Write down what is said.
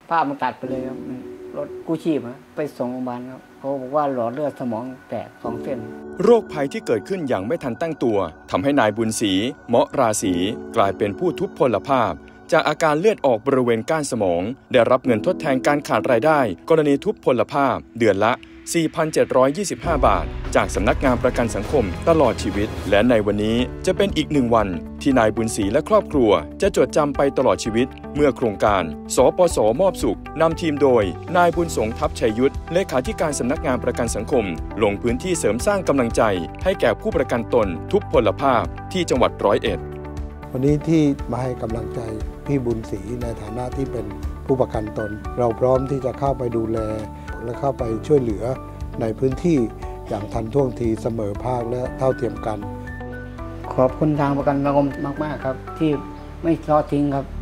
ภาพมันตัดไปเลยครับรถกู้ชีพไปส่งโรงพยาบาลครับเขาบอกว่าหลอดเลือดสมองแตก2 เส้นโรคภัยที่เกิดขึ้นอย่างไม่ทันตั้งตัวทำให้นายบุญศรีเมาะราศีกลายเป็นผู้ทุพพลภาพจากอาการเลือดออกบริเวณก้านสมองได้รับเงินทดแทนการขาดรายได้กรณีทุพพลภาพเดือนละ 4,725 บาทจากสำนักงานประกันสังคมตลอดชีวิตและในวันนี้จะเป็นอีก1 วันที่นายบุญศรีและครอบครัวจะจดจำไปตลอดชีวิตเมื่อโครงการสปส.มอบสุขนำทีมโดยนายบุญสงทัพชัยยุทธเลขาธิการสำนักงานประกันสังคมลงพื้นที่เสริมสร้างกำลังใจให้แก่ผู้ประกันตนทุพพลภาพที่จังหวัด101 วันนี้ที่มาให้กำลังใจพี่บุญศรีในฐานะที่เป็นผู้ประกันตนเราพร้อมที่จะเข้าไปดูแลและเข้าไปช่วยเหลือในพื้นที่อย่างทันท่วงทีเสมอภาคและเท่าเทียมกันขอบคุณทางประกันสังคมมากๆครับที่ไม่ทอดทิ้งครับ